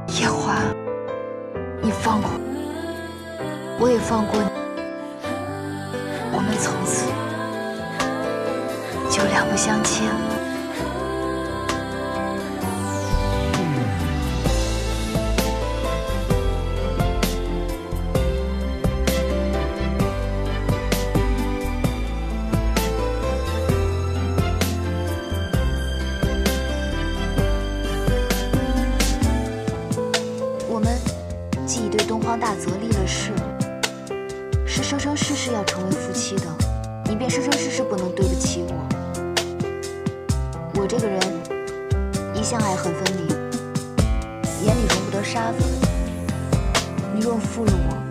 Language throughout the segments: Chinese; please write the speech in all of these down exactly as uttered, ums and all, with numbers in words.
野花，你放过我，我也放过你，我们从此就两不相欠了。既已对东荒大泽立了誓，是生生世世要成为夫妻的，你便生生世世不能对不起我。我这个人一向爱恨分明，眼里容不得沙子。你若负了我，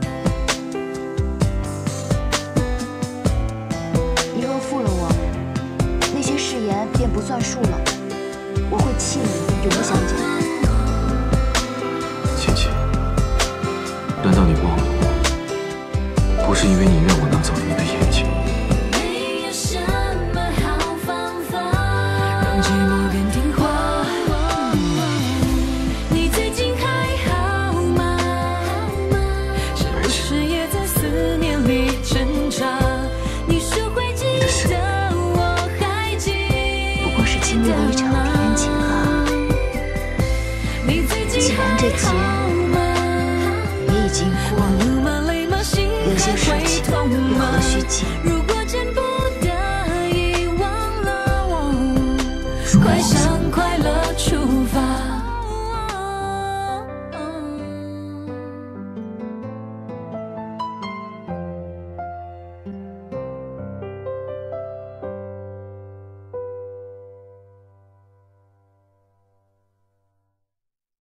你若负了我，那些誓言便不算数了。我会弃你，永不相见。 芊芊。 难道你忘了我？不是因为你愿我拿走了你的眼睛。 没有什么好方法让寂寞变听话。你最近还好吗？是不是也在思念里挣扎？你说会记得，我还记得。 不过是经历了一场天晴啊。既然这劫。 已经过了，有些事情又何须记？